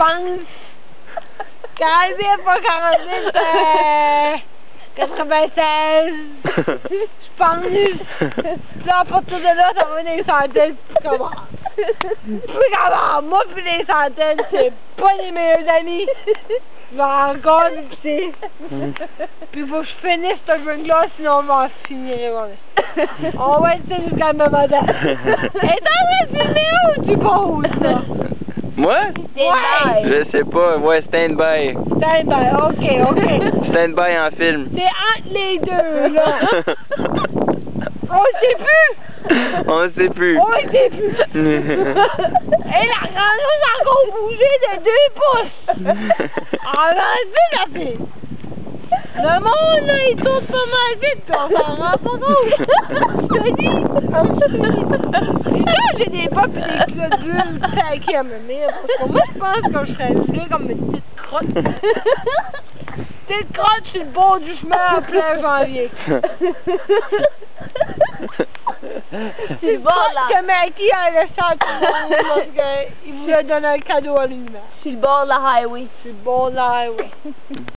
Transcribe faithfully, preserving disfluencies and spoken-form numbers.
pense. Quand pas quarante-huit, euh, quatre-vingt-seize. Je pense. Là, à partir de là, ça va des centaines. Plus comment? Plus comment? Moi, puis les centaines, c'est pas les meilleurs amis. Je vais encore du pis Puis faut que je finisse ce drink-là, sinon on va en finir. On va essayer jusqu'à me moment. Et t'en train de filmer où tu poses, là? Moi? Ouais. Je sais pas, ouais, stand-by. Stand-by, ok, ok. Stand-by en film. C'est entre les deux, là. On sait plus! On sait plus. On sait plus! Et la grande a encore bougé de deux pouces! On va enlever la fille! Le monde, là, il tourne pas mal vite, pis on s'en rend pas compte! Je te dis! Et là, j'ai des pas pis des globules cinquième année. Parce que moi, je pense que je serais là comme une petite crotte. Petite crotte sur le bord du chemin en plein janvier. C'est bon, là. Que Mikey a laissé en tout parce qu'il voulait donner un cadeau à l'univers. Sur le bord de la highway. Sur le bord de la highway.